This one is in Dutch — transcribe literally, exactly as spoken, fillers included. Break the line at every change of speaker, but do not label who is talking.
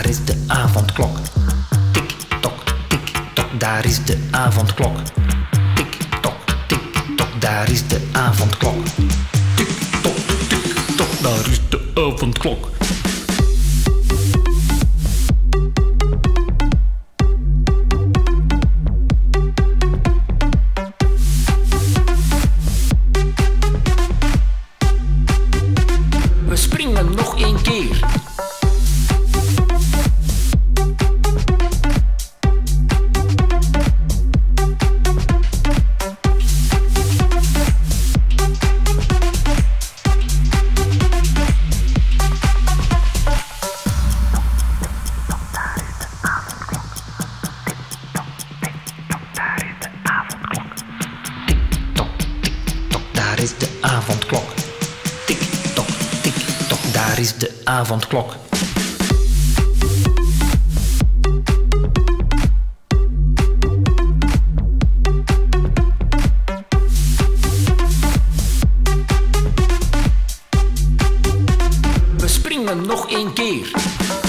is de avondklok. Tik tok, tik tok, daar is de avondklok. Tik tok, tik tok, daar is de avondklok. Tik tok, tik tok, daar is de avondklok. We springen nog één keer. Daar is de avondklok. Tik tok, tik tok, daar is de avondklok. We springen nog één keer.